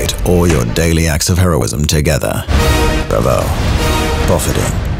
celebrate all your daily acts of heroism together. Bravo. Bofferding.